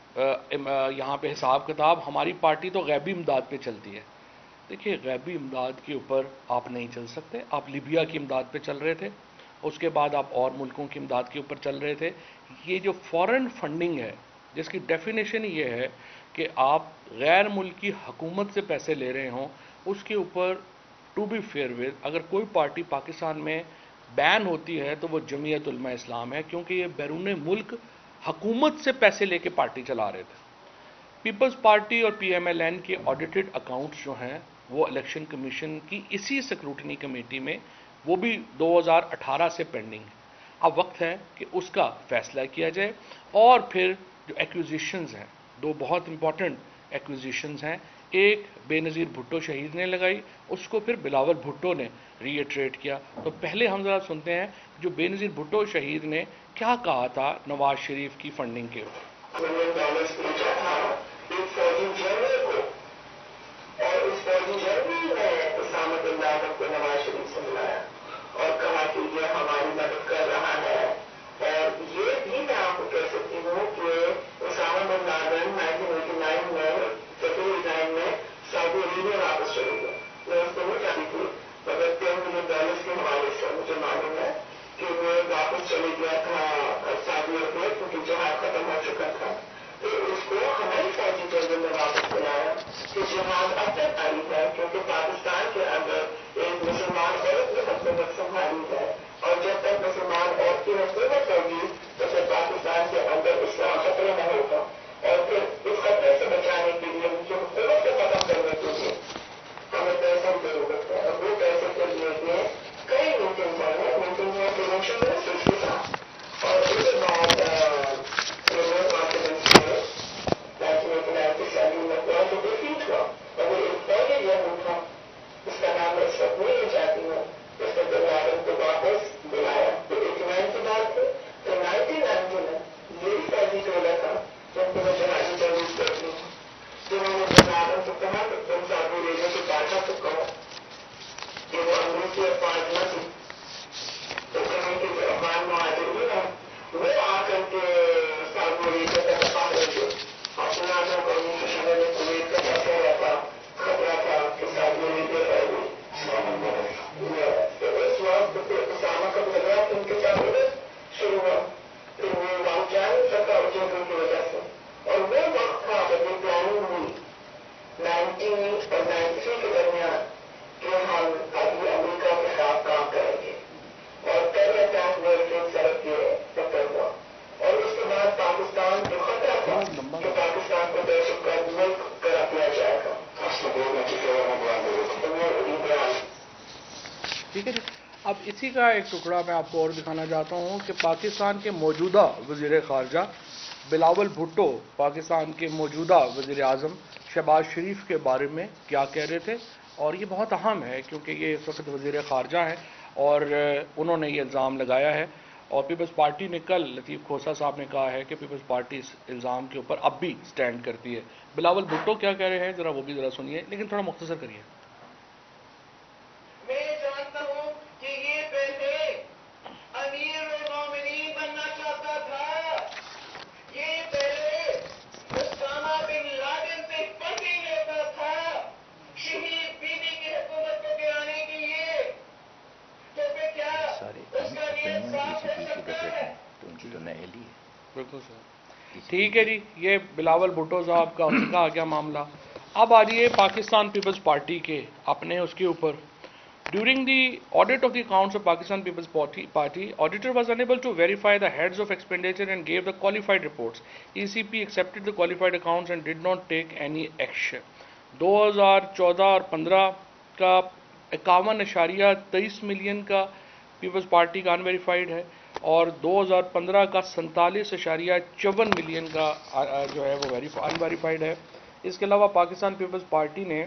یہاں پہ حساب کتاب, ہماری پارٹی تو غیبی امداد پہ چلتی ہے. دیکھیے غیبی امداد کے اوپر آپ نہیں چل سکتے. آپ لیبیا کی امداد پہ چل رہے تھے, اس کے بعد آپ اور ملکوں کی امداد کے اوپر چل رہے تھے. یہ جو فارن فنڈنگ ہے جس کی ڈیفینیشن یہ ہے کہ آپ غیر ملکی حکومت سے پیسے لے رہے ہوں, اس کے اوپر ٹو بی فیئر ود اگر کوئی پارٹی پاکستان میں بین ہوتی ہے تو وہ جمعیت علماء اسلام ہے, کیونکہ یہ بیرون ملک حکومت سے پیسے لے کے پارٹی چلا رہے تھے. پیپلز پارٹی اور پی ایم ایل این کے آڈیٹڈ اکاؤنٹس جو ہیں وہ الیکشن کمیشن کی اسی سیکروٹنی کمیٹی میں وہ بھی دو ہزار اٹھارہ سے پینڈنگ ہے. اب وقت ہے کہ اس کا فیصلہ کیا جائے, اور پھر جو ایکوزیشنز ہیں, دو بہت امپورٹنٹ ایکوزیشنز ہیں. ایک بے نظیر بھٹو شہید نے لگائی, اس کو پھر بلاول بھٹو نے ری ایٹریٹ کیا. تو پہلے ہم ذرا سنتے ہیں جو بے نظیر بھٹو شہید نے کیا کہا تھا نواز شریف کی فنڈنگ کے اوپر. اور اس فوجی جرمی میں اسامہ بن لادن کو نواز شریف سے ملایا اور کہا کہ یہ ہماری مدد کر رہا ہے. اور یہ بھی میں آپ کو کہہ سکتی ہوں کہ Osama bin Laden nineteen eighty nine میں فیبرری نائن میں سعودی عربیہ واپس چلے گئے. میں اس کو نہیں جانتی تھی, مگر ٹین ملین ڈالرس کے حوالے سے مجھے معلوم ہے کہ جہاد اب تک آئی ہے کیونکہ پاکستان کے اندر ایک مسلمان عورت نے حکومت سنبھالی ہے اور جب تک مسلمان عورت کی حکومت ہوگی تو پھر پاکستان کے اندر اسلام خطرے میں ہوگا اور پھر اس خطرے سے بچانے کے لیے ان کی حکومت کو ختم کرنے کے لیے ہمیں پیسوں کی ضرورت ہے اور وہ پیسے کے لیے یہ کئی میٹنگ ہیں میٹنگ میں پروموشن منسٹر کے ساتھ اور اس کے بعد پریمیئر کانفرنس میں نائنٹین ایٹی نائن میں ہوا تو ڈیفیٹ ہوا اور وہ ایک پہلے یہ تھا اس کا نام میں اس وقت نہیں چاہتی ہوں اس نے بن لادن کو واپس بلایا تو ایٹی نائن کی بات تھی تو نائنٹین نائنٹی میں میری فیضی ٹولہ تھا جن کو میں جہازی ترویج کرتی ہوں جنہوں نے بن لادن کو کہا کہ تم سعودی عربیہ کے بادشاہ کو کہو کہ وہ امریکی افواج نہ تھی تو کہیں کہ جو افغان مہاجرین ہیں وہ آ کر کے سعودی عربیہ کا دفاع کریں گے اپنا جو قومی شہر میں کویت کا ایسا رہتا خطرہ تھا کہ سعودی عربیہ کا تو اس وقت اسامہ کا لگا کہ ان کے ساتھ شروع ہوا پھر وہ وہاں جا نہیں سکا اجرتوں کی وجہ سے اور وہ وقت تھا جب یہ پلاننگ ہوئی نائنٹین اور نائنٹی تھری کے درمیان کہ ہم ابھی امریکہ کے خلاف کام کریں گے اور پہلے اٹیک ورلڈ ٹریڈ سینٹر کے چکر ہوا اور اس کے بعد پاکستان جو خطرہ تھا کہ پاکستان کو دہشت گرد ملک کرا دیا جائے گا ٹھیک ہے جی. اب اسی کا ایک ٹکڑا میں آپ کو اور دکھانا چاہتا ہوں کہ پاکستان کے موجودہ وزیر خارجہ بلاول بھٹو پاکستان کے موجودہ وزیر اعظم شہباز شریف کے بارے میں کیا کہہ رہے تھے اور یہ بہت اہم ہے کیونکہ یہ اس وقت وزیر خارجہ ہیں اور انہوں نے یہ الزام لگایا ہے اور پیپلز پارٹی نے کل لطیف کھوسہ صاحب نے کہا ہے کہ پیپلز پارٹی اس الزام کے اوپر اب بھی سٹینڈ کرتی ہے. بلاول بھٹو کیا کہہ رہے ہیں ذرا وہ بھی ذرا سنیے لیکن تھوڑا مختصر کریے. میں جانتا ہوں کہ یہ پہلے امیر و مومنین بننا چاہتا تھا یہ پہلے اسامہ بن لادن سے پھنسی لیتا تھا شہید بیوی کی حکومت کو گرانے کے لیے تو پھر کیا اس کا نیت صاف ہو سکتا ہے تو ان کی تو نئے لی ہے. بالکل سر ٹھیک ہے جی. یہ بلاول بھٹو صاحب کا اس کا آ گیا معاملہ. اب آ رہی ہے پاکستان پیپلز پارٹی کے اپنے اس کے اوپر. During the audit of the accounts of Pakistan People's Party, auditor was unable to verify the heads of expenditure and gave the qualified reports. E C P accepted the qualified accounts and did not take any action. دو ہزار چودہ اور پندرہ کا اکاون اشاریہ تیئیس million کا Peoples party کا ان verified ہے اور دو ہزار پندرہ کا سینتالیس اشاریہ چون ملین کا جو ہے وہ ان ویریفائڈ ہے. اس کے علاوہ پاکستان پیپلز پارٹی نے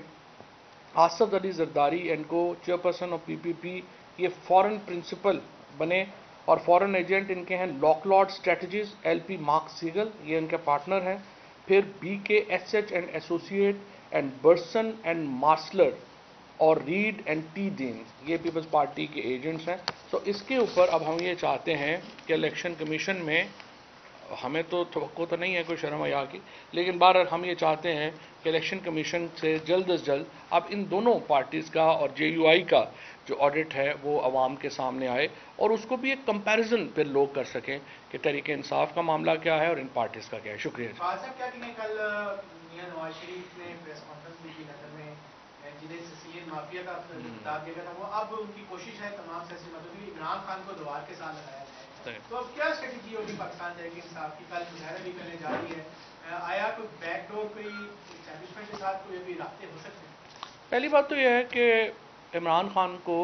آصف علی زرداری اینڈ کو chairperson of P P P یہ فورن پرنسپل بنے اور فورن ایجنٹ ان کے ہیں Locke Lord strategies L P Mark Siegel یہ ان کے پارٹنر ہیں. پھر B K S H and associates and Burson and Marsteller اور ریڈ اینڈ ٹی دین یہ پیپلز پارٹی کے ایجنٹس ہیں. تو اس کے اوپر اب ہم یہ چاہتے ہیں کہ الیکشن کمیشن میں ہمیں تو توقع تو نہیں ہے کوئی شرم حیا کی لیکن بہرحال ہم یہ چاہتے ہیں کہ الیکشن کمیشن سے جلد از جلد اب ان دونوں پارٹیز کا اور جے یو آئی کا جو آڈٹ ہے وہ عوام کے سامنے آئے اور اس کو بھی ایک کمپیریزن پھر لوگ کر سکیں کہ تحریک انصاف کا معاملہ کیا ہے اور ان پارٹیز کا کیا ہے. شکریہ. کل میاں نواز شریف نے پریس کانفرنس بھی کی نظر میں جنہیں سیسیلین مافیا کا خطاب دیا تھا وہ اب ان کی کوشش ہے تمام سیاسی مدد عمران خان کو دوبار کے ساتھ لگایا جائے تو اب کیا اسٹریٹجی ہوگی پاکستان تحریک انصاف کی کل مظاہرہ بھی کرنے جا رہی ہے آیا کوئی بیک ڈور کوئی اسٹیبلشمنٹ کے ساتھ کوئی بھی رابطے ہو سکتے ہیں؟ پہلی بات تو یہ ہے کہ عمران خان کو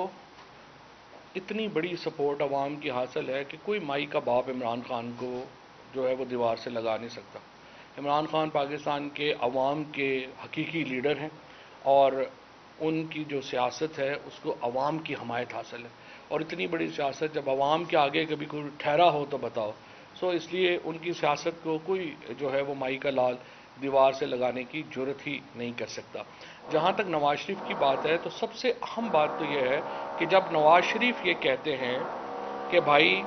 اتنی بڑی سپورٹ عوام کی حاصل ہے کہ کوئی مائی کا باپ عمران خان کو جو ہے وہ دیوار سے لگا نہیں سکتا. عمران خان پاکستان کے عوام کے حقیقی لیڈر ہیں اور ان کی جو سیاست ہے اس کو عوام کی حمایت حاصل ہے اور اتنی بڑی سیاست جب عوام کے آگے کبھی کوئی ٹھہرا ہو تو بتاؤ. سو اس لیے ان کی سیاست کو کوئی جو ہے وہ مائی کا لال دیوار سے لگانے کی جرت ہی نہیں کر سکتا. جہاں تک نواز شریف کی بات ہے تو سب سے اہم بات تو یہ ہے کہ جب نواز شریف یہ کہتے ہیں کہ بھائی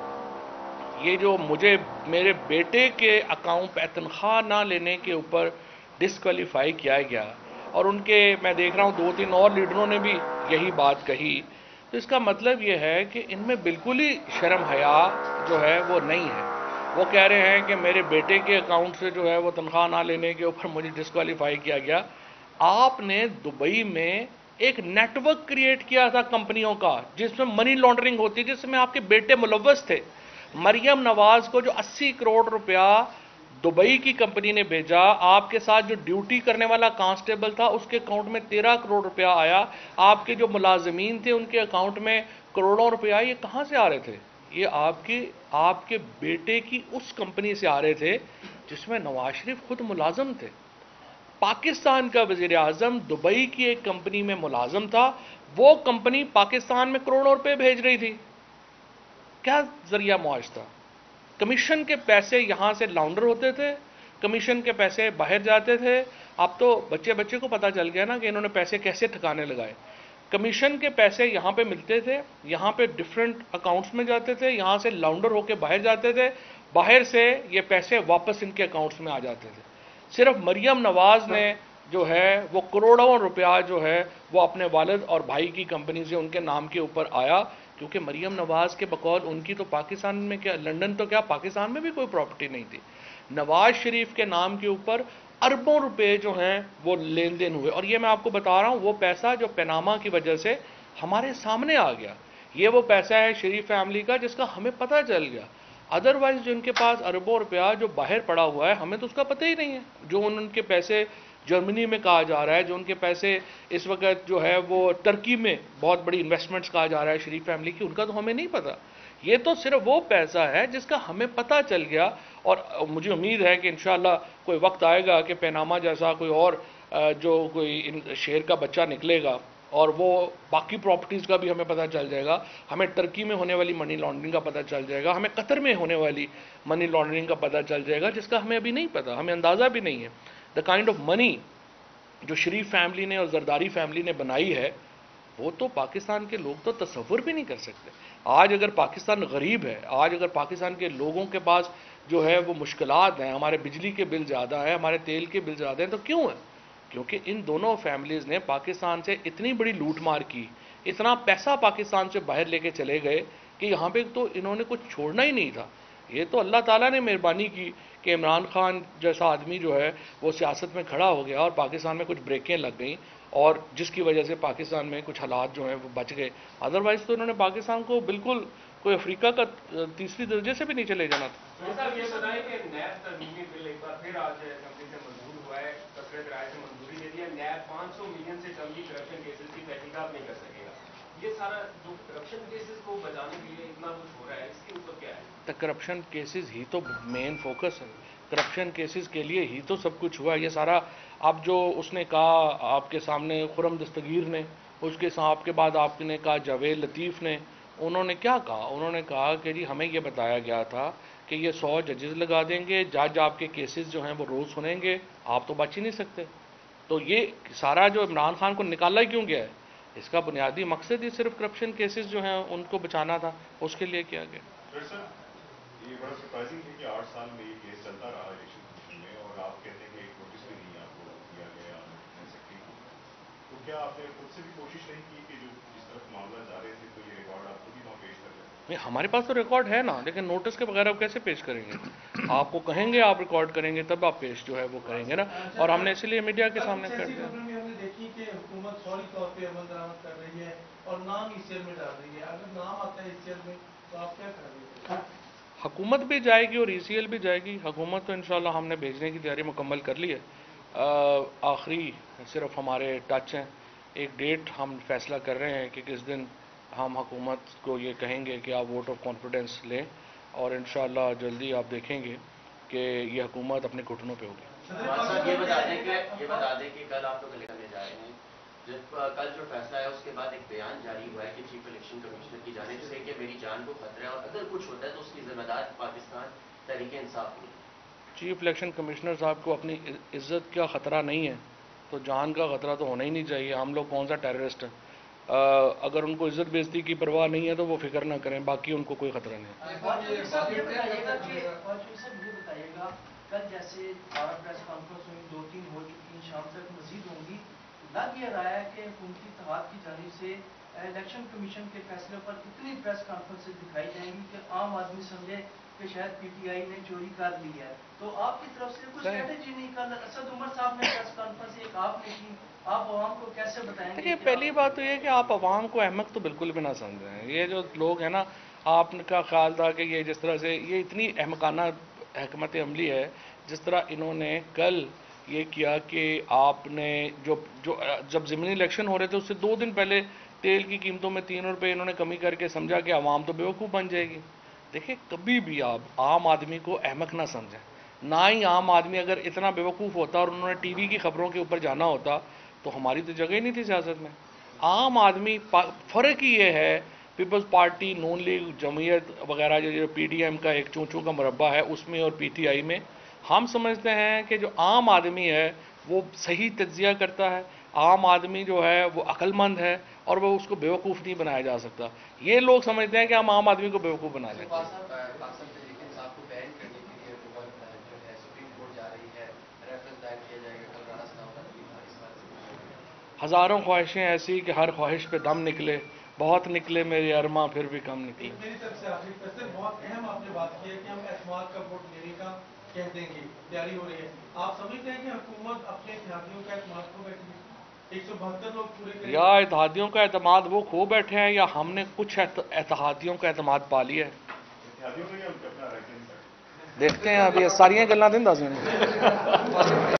یہ جو مجھے میرے بیٹے کے اکاؤنٹ پہ تنخواہ نہ لینے کے اوپر ڈسکوالیفائی کیا گیا اور ان کے میں دیکھ رہا ہوں دو تین اور لیڈروں نے بھی یہی بات کہی تو اس کا مطلب یہ ہے کہ ان میں بالکل ہی شرم حیا جو ہے وہ نہیں ہے. وہ کہہ رہے ہیں کہ میرے بیٹے کے اکاؤنٹ سے جو ہے وہ تنخواہ نہ لینے کے اوپر مجھے ڈسکوالیفائی کیا گیا. آپ نے دبئی میں ایک نیٹ ورک کریٹ کیا تھا کمپنیوں کا جس میں منی لانڈرنگ ہوتی ہے، جس میں آپ کے بیٹے ملوث تھے. مریم نواز کو جو اسی کروڑ روپیہ دبئی کی کمپنی نے بھیجا، آپ کے ساتھ جو ڈیوٹی کرنے والا کانسٹیبل تھا اس کے اکاؤنٹ میں تیرہ کروڑ روپیہ آیا، آپ کے جو ملازمین تھے ان کے اکاؤنٹ میں کروڑوں روپیہ. یہ کہاں سے آ رہے تھے؟ یہ آپ کے آپ کے بیٹے کی اس کمپنی سے آ رہے تھے جس میں نواز شریف خود ملازم تھے. پاکستان کا وزیر اعظم دبئی کی ایک کمپنی میں ملازم تھا، وہ کمپنی پاکستان میں کروڑوں روپے بھیج رہی تھی. کیا ذریعہ معاش تھا؟ کمیشن کے پیسے یہاں سے لاؤنڈر ہوتے تھے، کمیشن کے پیسے باہر جاتے تھے. اب تو بچے بچے کو پتا چل گیا نا کہ انہوں نے پیسے کیسے ٹھکانے لگائے. کمیشن کے پیسے یہاں پہ ملتے تھے، یہاں پہ ڈیفرنٹ اکاؤنٹس میں جاتے تھے، یہاں سے لاؤنڈر ہو کے باہر جاتے تھے، باہر سے یہ پیسے واپس ان کے اکاؤنٹس میں آ جاتے تھے. صرف مریم نواز نے جو ہے وہ کروڑوں روپیہ جو ہے وہ اپنے والد اور بھائی کی کمپنی سے ان کے نام کے اوپر آیا، کیونکہ مریم نواز کے بقول ان کی تو پاکستان میں کیا، لنڈن تو کیا پاکستان میں بھی کوئی پراپرٹی نہیں تھی. نواز شریف کے نام کے اوپر اربوں روپے جو ہیں وہ لین دین ہوئے. اور یہ میں آپ کو بتا رہا ہوں وہ پیسہ جو پیناما کی وجہ سے ہمارے سامنے آ گیا، یہ وہ پیسہ ہے شریف فیملی کا جس کا ہمیں پتہ چل گیا. ادروائز جو ان کے پاس اربوں روپیہ جو باہر پڑا ہوا ہے ہمیں تو اس کا پتہ ہی نہیں ہے. جو ان کے پیسے جرمنی میں کہا جا رہا ہے، جو ان کے پیسے اس وقت جو ہے وہ ٹرکی میں بہت بڑی انویسٹمنٹس کہا جا رہا ہے شریف فیملی کی، ان کا تو ہمیں نہیں پتا. یہ تو صرف وہ پیسہ ہے جس کا ہمیں پتہ چل گیا. اور مجھے امید ہے کہ انشاءاللہ کوئی وقت آئے گا کہ پیناما جیسا کوئی اور جو کوئی شیر کا بچہ نکلے گا اور وہ باقی پراپرٹیز کا بھی ہمیں پتہ چل جائے گا. ہمیں ٹرکی میں ہونے والی منی لانڈرنگ کا پتہ چل جائے گا، ہمیں قطر میں ہونے والی منی لانڈرنگ کا پتہ چل جائے گا جس کا ہمیں ابھی نہیں پتہ، ہمیں اندازہ بھی نہیں ہے. دا کائنڈ آف منی جو شریف فیملی نے اور زرداری فیملی نے بنائی ہے وہ تو پاکستان کے لوگ تو تصور بھی نہیں کر سکتے. آج اگر پاکستان غریب ہے، آج اگر پاکستان کے لوگوں کے پاس جو ہے وہ مشکلات ہیں، ہمارے بجلی کے بل زیادہ ہیں، ہمارے تیل کے بل زیادہ ہیں، تو کیوں ہیں؟ کیونکہ ان دونوں فیملیز نے پاکستان سے اتنی بڑی لوٹ مار کی، اتنا پیسہ پاکستان سے باہر لے کے چلے گئے کہ یہاں پہ تو انہوں نے کچھ چھوڑنا ہی نہیں تھا. یہ تو اللہ تعالیٰ نے مہربانی کی کہ عمران خان جیسا آدمی جو ہے وہ سیاست میں کھڑا ہو گیا اور پاکستان میں کچھ بریکیں لگ گئیں، اور جس کی وجہ سے پاکستان میں کچھ حالات جو ہیں وہ بچ گئے. ادروائز تو انہوں نے پاکستان کو بالکل کوئی افریقہ کا تیسری درجے سے بھی نیچے لے جانا تھا. صاحب یہ بتائیں کہ نیب ترمیمی بل ایک بار پھر آج کمپنی سے منظور ہوا ہے، کثرت رائے سے منظوری دے دیا. نیب پانچ سو ملین سے کم کی کرپشن کیسز کی تحقیقات نہیں کر سکے گا. یہ سارا جو کرپشن کیسز کو بچانے کے لیے اتنا کچھ ہو رہا ہے، اس کے اوپر کیا ہے؟ کرپشن کیسز ہی تو مین فوکس ہے، کرپشن کیسز کے لیے ہی تو سب کچھ ہوا ہے. یہ سارا اب جو اس نے کہا آپ کے سامنے خرم دستگیر نے، اس کے آپ کے بعد آپ نے کہا جاوید لطیف نے، انہوں نے کیا کہا؟ انہوں نے کہا کہ جی ہمیں یہ بتایا گیا تھا کہ یہ سو ججز لگا دیں گے، جج آپ کے کیسز جو ہیں وہ روز سنیں گے، آپ تو بچ ہی نہیں سکتے. تو یہ سارا جو عمران خان کو نکالا کیوں گیا ہے؟ اس کا بنیادی مقصد ہی صرف کرپشن کیسز جو ہیں ان کو بچانا تھا، اس کے لیے کیا گیا. یہ بڑا سرپرائزنگ ہے کہ آٹھ سال میں یہ کیس چلتا رہا الیکشن کمیشن میں، اور آپ کہتے ہیں کہ ایک نوٹس بھی نہیں آپ کو دیا گیا سیکٹری کو. تو کیا آپ نے خود سے بھی کوشش نہیں کی کہ جو جس طرف معاملہ جا رہے تھے تو یہ ریکارڈ آپ خود ہی وہاں پیش کر لیں؟ نہیں، ہمارے پاس تو ریکارڈ ہے نا، لیکن نوٹس کے بغیر آپ کیسے پیش کریں گے؟ آپ کو کہیں گے آپ ریکارڈ کریں گے تب آپ پیش جو ہے وہ کریں گے نا. اور ہم نے اسی لیے میڈیا کے سامنے کر دیا. ہم نے دیکھی کہ حکومت فوری طور پہ عمل درآمد کر رہی ہے اور نام ای سی ایل میں ڈال رہی ہے. اگر نام آتا ہے ای سی ایل میں تو آپ کیا کریں گے؟ حکومت بھی جائے گی اور ای سی ایل بھی جائے گی. حکومت تو انشاءاللہ ہم نے بھیجنے کی تیاری مکمل کر لی ہے. آخری صرف ہمارے ٹچ ہیں، ایک ڈیٹ ہم فیصلہ کر رہے ہیں کہ کس دن ہم حکومت کو یہ کہیں گے کہ آپ ووٹ آف کانفیڈنس لیں، اور انشاءاللہ جلدی آپ دیکھیں گے کہ یہ حکومت اپنے گھٹنوں پہ ہوگی. صاحب یہ بتا دیں کہ یہ بتا دیں کہ کل آپ لوگ کرنے جا رہے ہیں، جب کل جو فیصلہ ہے اس کے بعد ایک بیان جاری ہوا ہے کہ چیف الیکشن کمشنر کی جانب سے کہ میری جان کو خطرہ ہے اور اگر کچھ ہوتا ہے تو اس کی ذمہ دار پاکستان تحریک انصاف ہوگی. چیف الیکشن کمشنر صاحب کو اپنی عزت کا خطرہ نہیں ہے تو جان کا خطرہ تو ہونا ہی نہیں چاہیے. ہم لوگ کون سا ٹیررسٹ ہیں؟ اگر ان کو عزت بےزتی کی پرواہ نہیں ہے تو وہ فکر نہ کریں، باقی ان کو کوئی خطرہ نہیں ہے. بتائیے گا کل جیسے بارہ پریس کانفرنس ہوئی، دو تین ہو چکی، شام تک مزید ہوں گی، لگ یہ رہا ہے کہ حکومتی اتحاد کی جانب سے الیکشن کمیشن کے فیصلے پر اتنی پریس کانفرنس دکھائی جائیں گی کہ عام آدمی سمجھے کہ شاید پی ٹی آئی نے چوری کر لی ہے، تو آپ کی طرف سے کوئی اسٹریٹجی نہیں؟ کل اسد عمر صاحب نے پریس کانفرنس ایک آپ نے کی، آپ عوام کو کیسے بتائیں گے؟ دیکھیے پہلی بات تو یہ کہ آپ عوام کو احمق تو بالکل بھی نہ سمجھیں. یہ جو لوگ ہیں نا، آپ کا خیال تھا کہ یہ جس طرح سے یہ اتنی احمقانہ حکمت عملی ہے، جس طرح انہوں نے کل یہ کیا کہ آپ نے جو جو جب ضمنی الیکشن ہو رہے تھے اس سے دو دن پہلے تیل کی قیمتوں میں تین روپے انہوں نے کمی کر کے سمجھا کہ عوام تو بیوقوف بن جائے گی. دیکھیں کبھی بھی آپ عام آدمی کو احمق نہ سمجھیں. نہ ہی عام آدمی اگر اتنا بیوقوف ہوتا اور انہوں نے ٹی وی کی خبروں کے اوپر جانا ہوتا تو ہماری تو جگہ ہی نہیں تھی سیاست میں. عام آدمی فرق ہی یہ ہے، پیپلز پارٹی، نون لیگ، جمعیت وغیرہ جو پی ڈی ایم کا ایک چونچوں کا مربع ہے اس میں اور پی ٹی آئی میں، ہم سمجھتے ہیں کہ جو عام آدمی ہے وہ صحیح تجزیہ کرتا ہے. عام آدمی جو ہے وہ عقل مند ہے اور وہ اس کو بیوقوف نہیں بنایا جا سکتا. یہ لوگ سمجھتے ہیں کہ ہم عام آدمی کو بیوقوف بنا لیں. ہزاروں خواہشیں ایسی کہ ہر خواہش پہ دم نکلے، بہت نکلے میرے ارماں پھر بھی کم نکلے. میری طرف سے آخری فیصلے بہت اہم آپ نے بات کی ہے کہ ہم اعتماد کا ووٹ لینے کا کہہ دیں گے، تیاری ہو رہی ہے. آپ سمجھتے ہیں کہ حکومت اپنے اتحادیوں کا اعتماد کھو بیٹھی ہے؟ ایک سو بہتر لوگ پورے کریں، یا اتحادیوں کا اعتماد وہ کھو بیٹھے ہیں یا ہم نے کچھ اتحادیوں کا اعتماد پا لیا ہے. اتحادیوں کا ہی ہم اپنا رائٹ دیکھتے ہیں ابھی ساریاں گلاں دن دس